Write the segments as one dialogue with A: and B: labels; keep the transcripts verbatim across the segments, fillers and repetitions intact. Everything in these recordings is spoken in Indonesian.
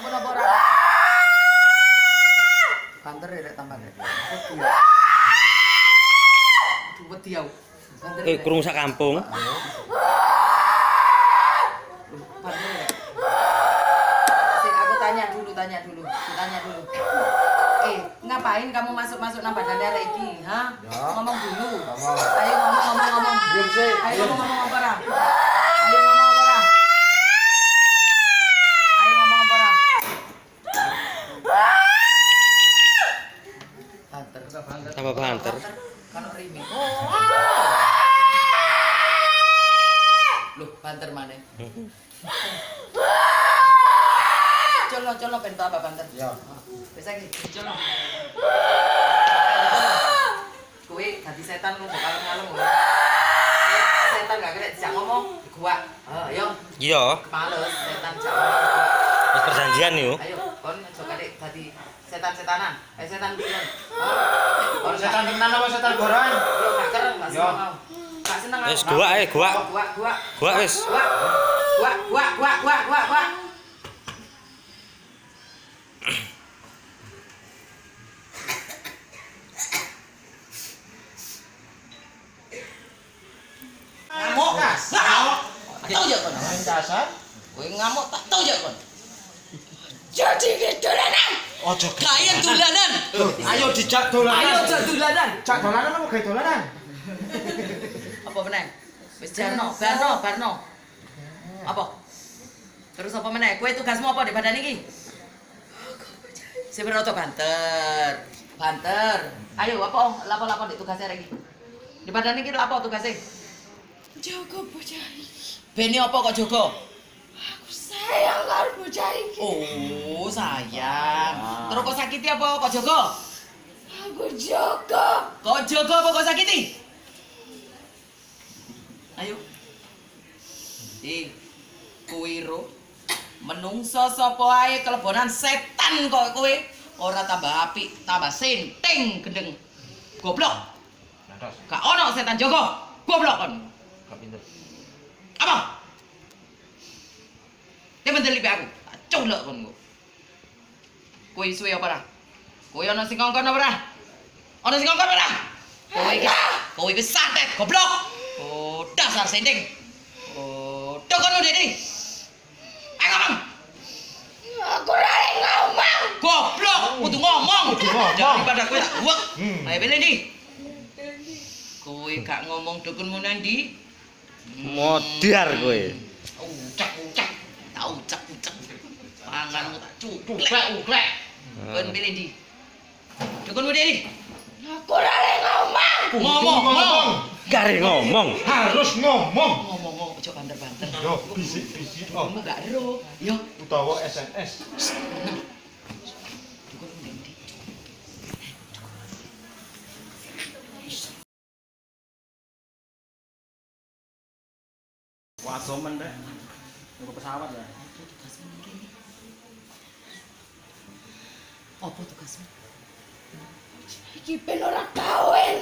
A: ampun apa ora? Banter rek tambah rek. Aduh wedi aku.
B: Eh, krungu sak kampung.
A: Banter rek. Sik aku tanya dulu, tanya dulu, tanya dulu. Eh, ngapain kamu masuk-masuk nang badannya Reki? Hah? Ngomong dulu. Ayo ngomong ngomong ngomong.
C: Diam sih.
A: Ayo ngomong ngomong apa ora? Ayo ngomong apa ora? Ayo ngomong apa ora? Banter enggak banter.
B: Tambah banter.
A: Kan rimi. Loh, banter mana? Colo colo pengen apa banter?
C: Ya.
A: Bisa iki, colo. Kowe dadi setan lu bakal ngalem lho. Setan gak kena dijak ngomong, gua. Ayo.
B: Iya.
A: Males setan jak ngomong.
B: Wis perjanjian yo.
A: Ayo, kon aja kadek dadi setan-setanan. Eh setan piye?
C: Kalau setan tenan apa setan goreng?
A: Yo gak kereng, Mas.
C: Yo.
A: Gak seneng aku.
B: Wis gua ae, gua.
A: Gua, gua.
B: Gua wis.
A: Gua. Gua, gua, gua, gua, gua, gua. Ngamuk. Ngamuk. Tahu ya kon.
C: Dasar.
A: Kowe ngamuk tak tahu ya kon. Jadi dolanan.
C: Ojo
A: Kaya dolanan.
C: Ayo dijak dolanan.
A: Ayo jak dolanan.
C: Jak dolanan apa gawe dolanan?
A: Apa meneh? Wis jarno, barno, barno. Apa? Terus apa meneh? Kowe tugasmu apa di badan iki? Seberoto banter. Banter. Ayo apa? Lapo-lapo di tugasnya iki. Di badan iki lapo tugasnya?
D: Jaga bocah iki.
A: Bene apa kok jogo?
D: Aku sayang karo bocah iki.
A: Oh, sayang. Terus kok sakiti apa kok jogo?
D: Aku jaga.
A: Kok jogo apa kok sakiti? Ayo. Eh, kuwi ro. Menungso sapa ae kelebonan setan kok kowe. Ora tambah apik, tambah senting gendeng. Goblok. Gak ono setan jogo. Goblok kon.
C: Gak pinter.
A: Apa? Dia mendeli aku. Tak culek kon kok. Kowe suwe apa ora? Kowe ana sing ngongkon apa ora? Ana sing ngongkon ora? Kowe iki, kowe iki santet goblok. Oh, dasar senting. Oh, dokon Dede. Ayo ngomong.
D: Aku lali ngomong.
A: Goblok, kudu ngomong.
C: Kudu ngomong.
A: Daripada kowe tak uwek.
C: Hmm.
A: Ayo beli ndi? Kowe gak ngomong dukunmu nang ndi?
B: Modar kowe.
A: Ucak-ucak. Tak ucak-ucak. Panganmu tak cuklek.
C: Uklek-uklek.
A: Kon pilih ndi? Dukunmu ndi?
D: Aku lali ngomong.
A: Ngomong, ngomong.
B: Kare ngomong.
C: Harus ngomong.
A: Ngomong, ngomong, ojo banter-banter.
C: Yo, bisik-bisik. Oh,
A: Kamu gak ero. Yo,
C: utawa S M S.
A: dukunmu ndi?
C: Waso men rek. Nunggu pesawat ya.
A: Apa tugasmu iki? Apa tugasmu?
D: Iki ben ora kawin.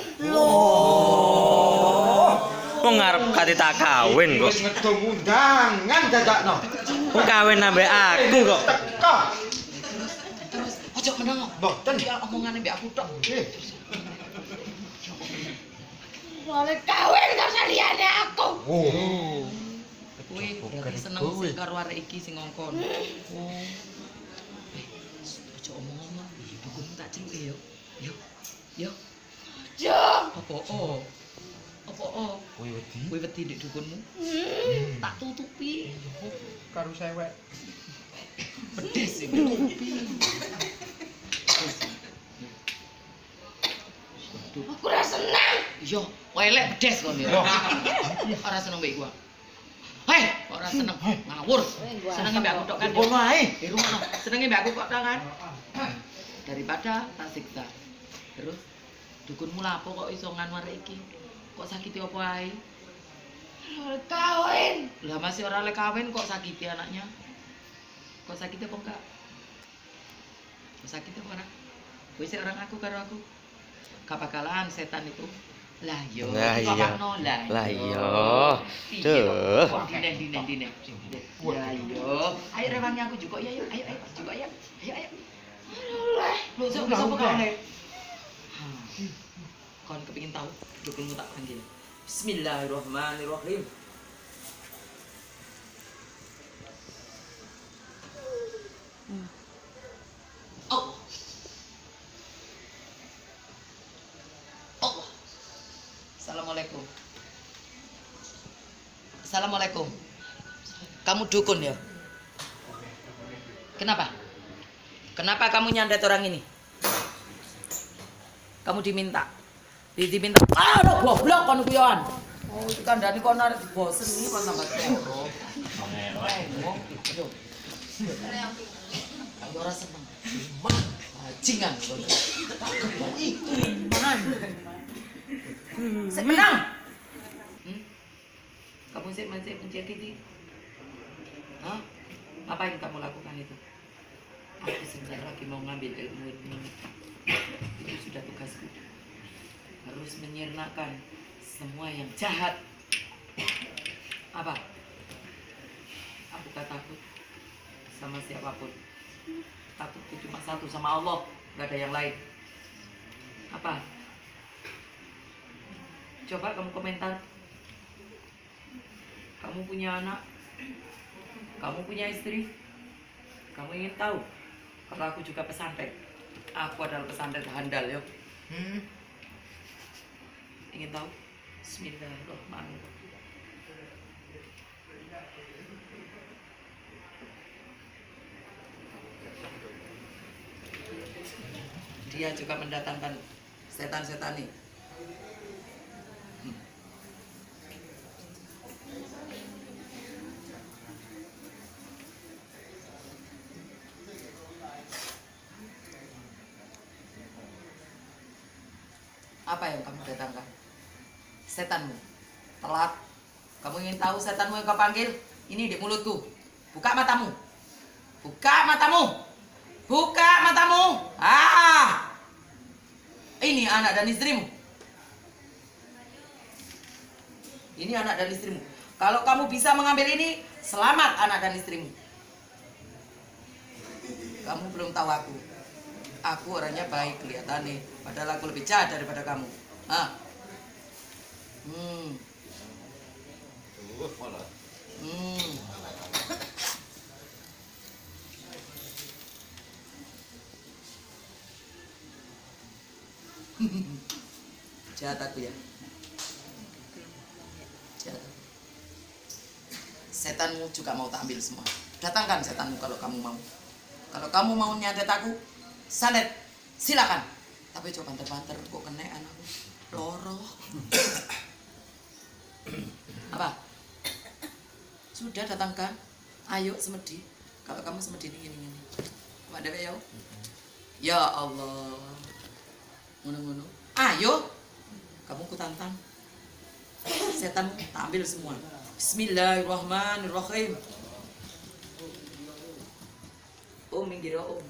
B: Wong ngarep kate tak kawin kok.
C: Wis ngedung undangan dadakno.
B: Wong kawin ambek aku kok.
C: Teko.
A: Terus ojo meneng.
C: Mboten.
A: Ya omongane mbek aku tok.
C: Eh,
D: Lali kawin karo saliyane aku.
C: oh.
A: Kowe berarti seneng sih karo arek iki sing ngongkon. Oh. Eh, ojo omong-omong. Dukunmu tak celuke yo. Yo. Yo.
D: Jo.
A: Apa oh? Apa oh?
C: Kowe wedi
A: Kowe wedi ndek dukunmu? Tak tutupi.
C: karo sewek.
A: Pedes sih tutupi.
D: Aku ora seneng.
A: Yo, elek pedes kon yo.
C: Yo.
A: Ora seneng mbek gua. Hei, ora seneng ngawur. Senenge mbek aku tok kan.
C: Ngono ae.
A: Di rumah senenge mbek aku kok tok kan. Daripada tak siksa. Terus dukunmu lapo kok iso nganu arek iki? Kok sakiti apa ae?
D: Lali kawin.
A: Lah masih ora oleh kawin kok sakiti anaknya. Kok sakiti apa enggak? Kok sakiti apa ora? Kowe sik orang aku karo aku. Gak bakalan setan itu Lah yo,
B: Lah
A: kok
B: iya.
A: pakno lah.
B: Lah iya.
A: Iya,
B: Duh.
A: kok dine dine dine. Ya yo. Ayo rewangi aku juga ya, ayo ayo ayo juga ya. Ayo ayo.
D: Oleh.
A: Lu sok bisa apa kene? Kon kepengin tahu, dukunmu tak panggil. Bismillahirrahmanirrahim. Allah. Allah. Assalamualaikum. Assalamualaikum. Kamu dukun ya? Kenapa? Kenapa kamu nyandet orang ini? Kamu diminta. Di diminta. Ah, lo goblok kon kuyon. Oh, itu kandhane kon arep bosen iki kon tambah tero. Ngomong gitu. Ayo ora seneng. Bajingan. Itu man. Senang. Hmm? Kamu sih masih mencekiti? Hah? Apa yang kamu lakukan itu? Aku sebentar lagi mau ngambil ilmu ini. Itu sudah tugasku. Harus menyirnakan semua yang jahat. Apa? Aku gak takut sama siapapun. Takutku cuma satu, sama Allah. Gak ada yang lain. Apa? Coba kamu komentar. Kamu punya anak? Kamu punya istri? Kamu ingin tahu? Kalau aku juga pesantren. Aku adalah pesantren handal, yuk. Hmm. Ingin tahu? Bismillahirrahmanirrahim. Dia juga mendatangkan setan-setan ini. Hmm. Apa yang kamu datangkan? Setanmu. Telat. Kamu ingin tahu setanmu yang kau panggil? Ini di mulutku. Buka matamu. Buka matamu. Buka matamu. Ah. Ini anak dan istrimu. Ini anak dan istrimu. Kalau kamu bisa mengambil ini, selamat anak dan istrimu. Kamu belum tahu aku. Aku orangnya baik kelihatannya. Padahal aku lebih jahat daripada kamu. Ah. Hmm. Hmm. Jahat aku ya. Jahat. Setanmu juga mau tak ambil semua. Datangkan setanmu kalau kamu mau. Kalau kamu mau nyadet aku, sandet, silakan. Tapi coba banter-banter kok kena anakku. Loro. Apa? Sudah datangkan. Ayo semedi. Kalau kamu semedi ini ini ini. Ada ya? Ya Allah. Ngono-ngono. Ayo. Kamu ku tantang. Setan tak ambil semua. Bismillahirrahmanirrahim. Om minggir om.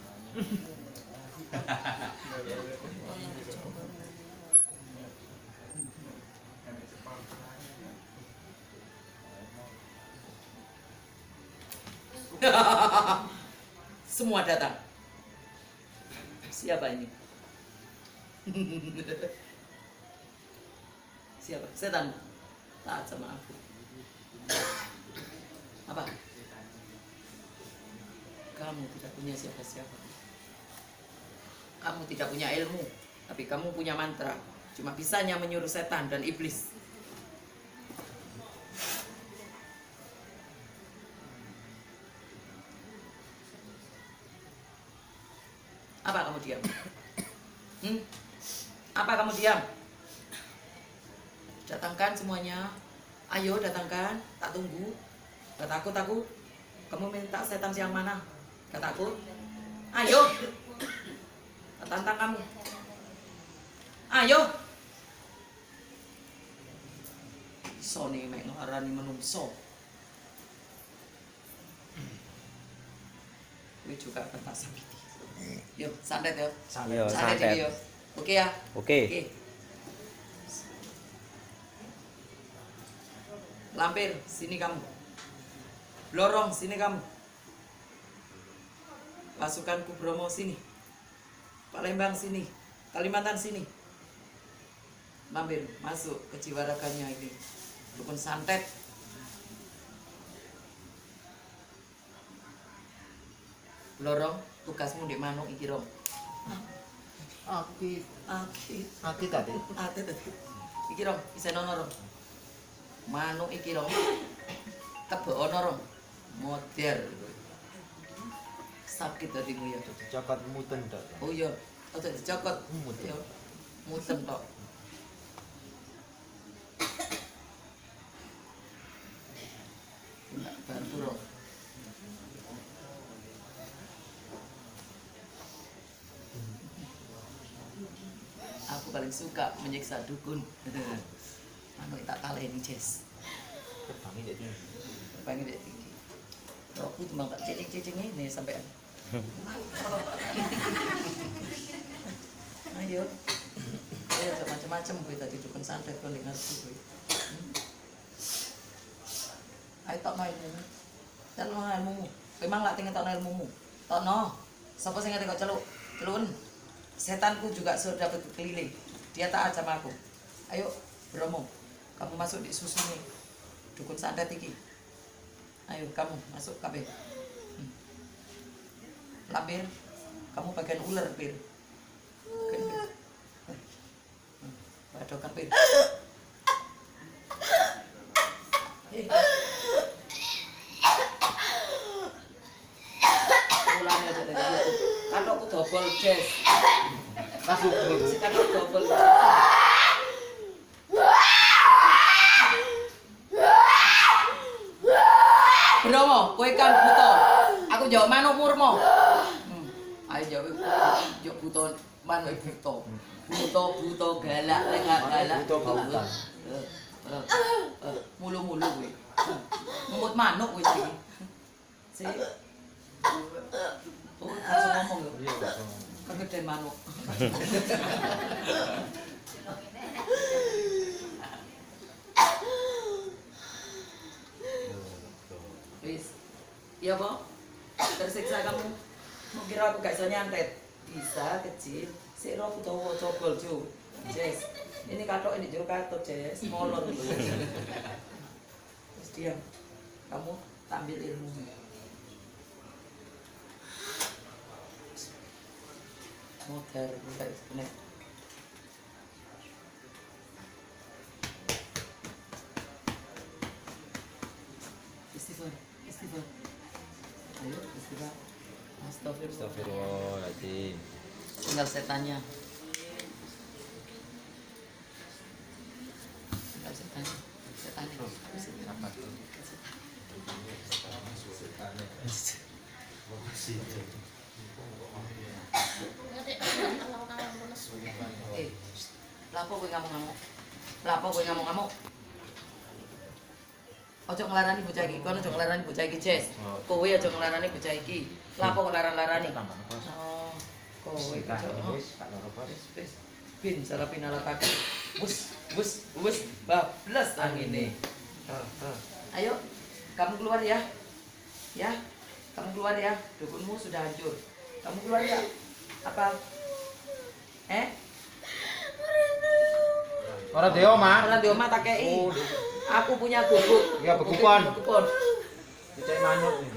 A: Semua datang. Siapa ini? Siapa? Setan. Taat sama aku. Apa? Kamu tidak punya siapa-siapa. Kamu tidak punya ilmu, tapi kamu punya mantra. Cuma bisanya menyuruh setan dan iblis. Apa kamu diam? Hmm? Apa kamu diam? Datangkan semuanya. Ayo datangkan. Tak tunggu. Gak takut aku. Kamu minta setan siang mana? Gak takut. Ayo. Tak tantang kamu. Ayo. Sony mek ngarani menungso. Ini juga akan tak sakiti. Yuk, santet ya.
B: Yo,
A: Santet
B: santet.
A: iki yo. Oke ya.
B: Oke.
A: Oke. Lampir, sini kamu. Blorong, sini kamu. Pasukanku Bromo sini. Palembang sini. Kalimantan sini. Lampir, masuk ke jiwa raganya ini. Dukun santet. Blorong, tugasmu di manuk iki Rom.
C: Aki,
A: Aki,
C: aki tadi.
A: ate tadi. Iki Rom, bisa nono Rom. Manuk iki Rom. Kebono Rom. Moder. Sakit hatimu ya.
C: Cokot muten tok.
A: Oh iya, ojo dicokot.
C: Muten.
A: Yo. Muten tok. Enggak bantu Rom. Aku paling suka menyiksa dukun. Anu tak kalah ini Jess.
C: Kebangi dek tinggi.
A: Pengen dek tinggi. Aku cuma tak cecing-cecing ini sampai. Ayo. Ayo macam-macam gue tadi dukun santet kau dengar gue. Ayo tak main ini. Celuk ilmumu. Memang lah tinggal tak ilmumu. Tono. Siapa sih ngerti kau celuk? Celun. Setanku juga sudah berkeliling. Dia tak aja sama aku. Ayo, Bromo. Kamu masuk di susu nih. Dukun santet iki. Ayo kamu masuk kabeh. Hmm. Labir. Kamu bagian ular, Bir. Bagian Bir. Hmm. Badokan, Bir. Eh. Ulangnya aja dari situ. Kan aku double Jess.
C: Masuk dulu.
A: Kan aku double. Bromo, kowe kan buta. Aku jawab manuk murmo. Hmm. Ayo jawab jawab buta manuk buta. Buta buta galak lek gak galak.
C: Buta buta.
A: Eh, eh, eh, Mulu-mulu kowe. Ngemut manuk kowe iki. Si. Oh, langsung ngomong lho.
C: Iya, langsung.
A: Kegeden manuk. Wis. Iya, Pak. Tersiksa kamu. Mau kira aku gak bisa nyantet? Bisa, kecil. Sik ro aku dawa cobol, Jo. Jess. Ini katok ini jero katok, Jess. Molor gitu. Terus diam. Kamu ambil ilmu. Modar, enggak sebenarnya. Istighfar, istighfar. Ayo, istighfar. Astagfirullah.
C: Astagfirullahaladzim.
A: Tinggal setannya. Tinggal setannya. Setannya.
C: Apa tuh?
A: Eh, lapo kowe ngamuk-ngamuk. Lapo kowe ngamuk-ngamuk. Ojo nglarani bocah iki, kono ojo nglarani bocah iki, Jess. Kowe ojo nglarani bocah iki. Lapo kok laran-larani? Oh, kowe ojo. Wis, wis. Bin salah pinala kaki. Wus, wus, wus, bablas angine. Ayo, kamu keluar ya. Ya, kamu keluar ya. Dukunmu sudah hancur. Kamu keluar ya. Apa? Eh?
C: Orang Dewa, Mak.
A: Orang di omah tak kei.
C: Oh,
A: Aku punya gubuk.
C: Iya, begupon.
A: Begupon.
C: dicek manuk nih.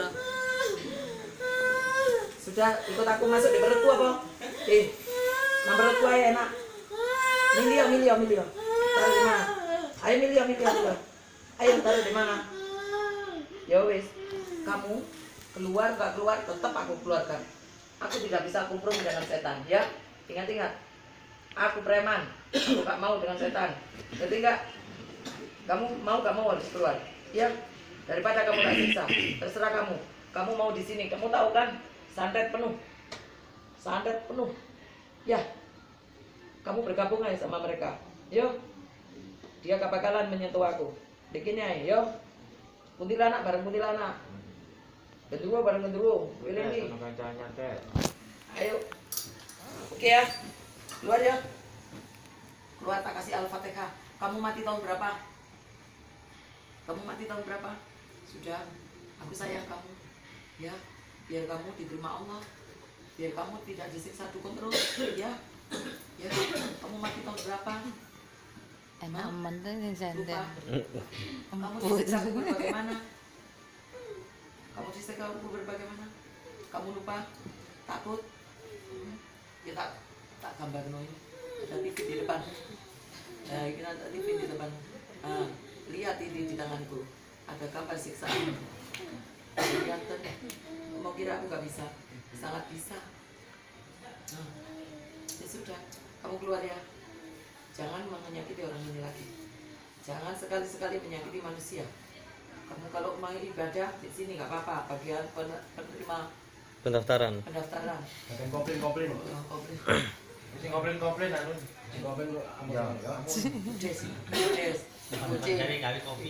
A: Sudah ikut aku masuk di perutku apa? Eh, nah perutku aja enak. Milio, milio, milio. Taruh di mana? Ayo milio, milio, milio. Ayo taruh di mana? Ya wis, kamu keluar gak keluar tetap aku keluarkan. Aku tidak bisa kumpul dengan setan, ya. Ingat-ingat, aku preman, aku gak mau dengan setan. Ngerti nggak? Kamu mau gak mau harus keluar, ya. Daripada kamu tak siksa, terserah kamu. Kamu mau di sini, kamu tahu kan? Santet penuh, santet penuh, ya. Kamu bergabung aja sama mereka, yo. Dia gak bakalan menyentuh aku. Bikin aja, yo. Kuntilanak bareng kuntilanak, gendruwo bareng gendruwo. Willing nih. Ayo, oke ya, keluar ya. Keluar tak kasih Al-Fatihah. Kamu mati tahun berapa? Kamu mati tahun berapa? Sudah, aku sayang kamu. Ya, biar kamu diterima Allah. Biar kamu tidak disiksa dukun terus. Ya, ya. Kamu mati tahun berapa?
D: Enak aman tuh yang senden.
A: Lupa. Kamu disiksa kubur bagaimana? Kamu disiksa kubur bagaimana? Kamu lupa? Takut? Ya tak, tak gambar no ini. Ada T V di depan. Nah, ini ada T V di depan. Nah, lihat ini di tanganku. Ada gambar siksaan. Lihat kan? Mau kira aku gak bisa? Sangat bisa. Nah, ya sudah. Kamu keluar ya. Jangan menyakiti orang ini lagi. Jangan sekali-sekali menyakiti manusia. Kamu kalau mau ibadah di sini nggak apa-apa. Bagian pen- penerima
B: Pendaftaran.
A: pendaftaran.
C: Akan komplain-komplain.
A: Oh, komplain.
C: Sing komplain-komplain anu. Sing komplain lu ya.
A: Des, des.
B: Cari kali kopi.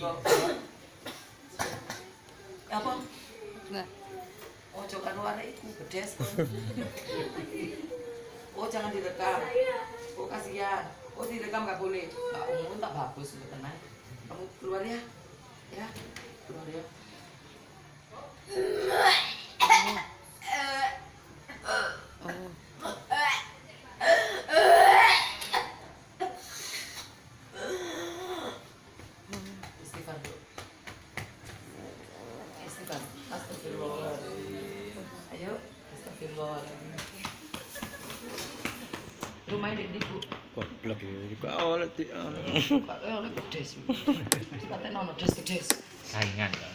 A: Apa?
D: Nah,
A: Oh, coba luar itu bedes. Oh, jangan direkam. Oh, kasihan. Oh, direkam nggak boleh. Nggak umum tak bagus untuk tenang. Kamu keluar ya. Ya, keluar ya.
D: oh.
A: Istighfar dulu. Istighfar. Astagfirullah. Ayo, astagfirullah. Rumahnya di Bu.
B: Goblok iki kok oleh di.
A: Pak oleh pedes. Katanya nono des pedes.
B: Saingan.